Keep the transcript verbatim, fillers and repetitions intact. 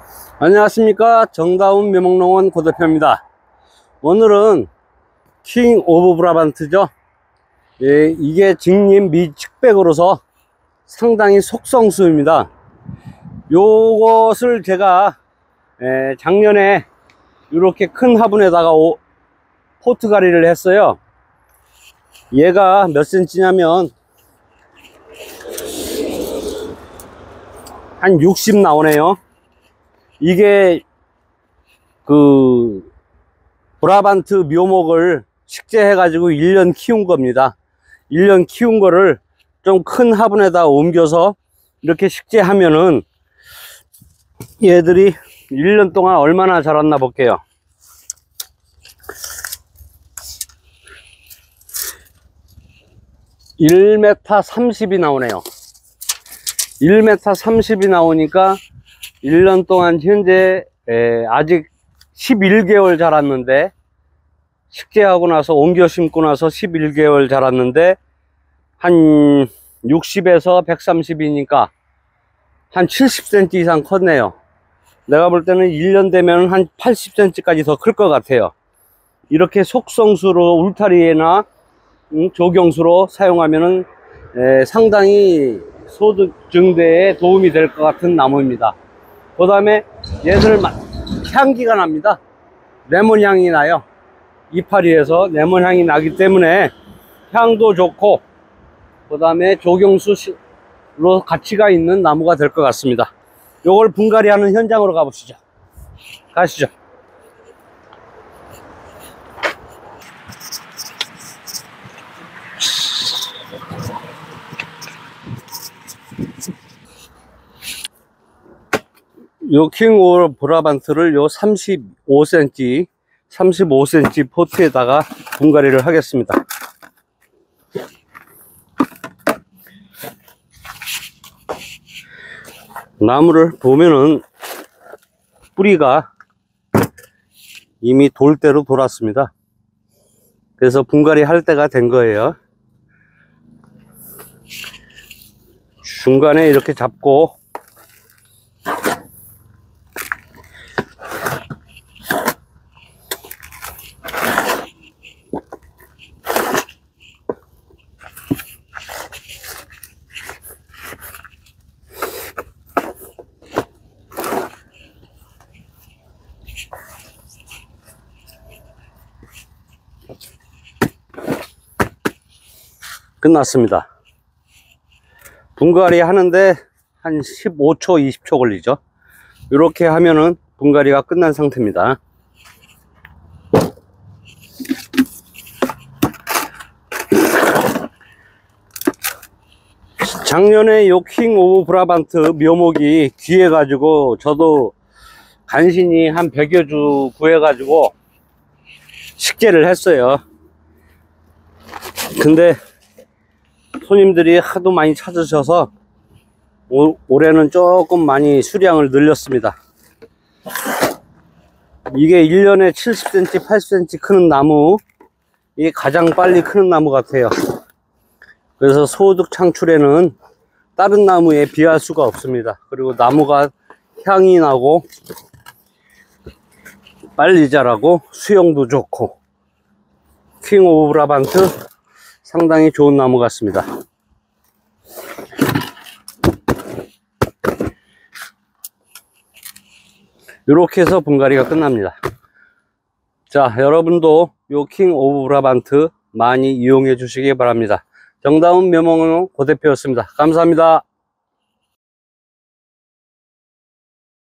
안녕하십니까. 정다운 묘목농원 고대표입니다. 오늘은 킹 오브 브라반트죠. 예, 이게 직림 미측백으로서 상당히 속성수입니다. 요것을 제가 예, 작년에 이렇게 큰 화분에다가 오, 포트가리를 했어요. 얘가 몇 센치냐면 한 육십 나오네요. 이게 그 브라반트 묘목을 식재해 가지고 일 년 키운 겁니다. 일 년 키운 거를 좀 큰 화분에다 옮겨서 이렇게 식재하면은 얘들이 일 년 동안 얼마나 자랐나 볼게요. 일 미터 삼십이 나오네요. 일 미터 삼십이 나오니까 일 년 동안 현재 에, 아직 십일 개월 자랐는데, 식재하고 나서 옮겨 심고 나서 십일 개월 자랐는데 한 육십에서 백삼십이니까 한 칠십 센티미터 이상 컸네요. 내가 볼 때는 일 년 되면 한 팔십 센티미터까지 더 클 것 같아요. 이렇게 속성수로 울타리나 음, 조경수로 사용하면은 에, 상당히 소득 증대에 도움이 될 것 같은 나무입니다. 그 다음에 얘들 향기가 납니다. 레몬 향이 나요. 이파리에서 레몬 향이 나기 때문에 향도 좋고, 그 다음에 조경수로 가치가 있는 나무가 될 것 같습니다. 요걸 분갈이 하는 현장으로 가보시죠. 가시죠. 요 킹 오브 브라반트를 요 삼십오 센티미터 삼십오 센티미터 포트에다가 분갈이를 하겠습니다. 나무를 보면은 뿌리가 이미 돌대로 돌았습니다. 그래서 분갈이 할 때가 된 거예요. 중간에 이렇게 잡고 끝났습니다. 분갈이 하는데 한 십오 초 이십 초 걸리죠. 이렇게 하면은 분갈이가 끝난 상태입니다. 작년에 요 킹 오브 브라반트 묘목이 귀해 가지고 저도 간신히 한 백여 주 구해 가지고 식재를 했어요. 근데 손님들이 하도 많이 찾으셔서 올, 올해는 조금 많이 수량을 늘렸습니다. 이게 일 년에 칠십 센티미터 팔십 센티미터 크는 나무, 이게 가장 빨리 크는 나무 같아요. 그래서 소득 창출에는 다른 나무에 비할 수가 없습니다. 그리고 나무가 향이 나고 빨리 자라고 수영도 좋고, 킹 오브 브라반트 상당히 좋은 나무 같습니다. 이렇게 해서 분갈이가 끝납니다. 자, 여러분도 요 킹 오브 브라반트 많이 이용해 주시기 바랍니다. 정다운 묘목농원 고대표였습니다. 감사합니다.